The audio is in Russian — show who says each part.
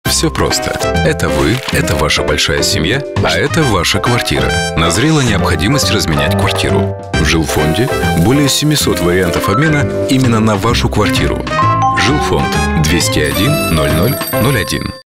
Speaker 1: Все просто. Это вы, это ваша большая семья, а это ваша квартира. Назрела необходимость разменять квартиру. В жилфонде более 700 вариантов обмена именно на вашу квартиру. Жилфонд 201 00 01.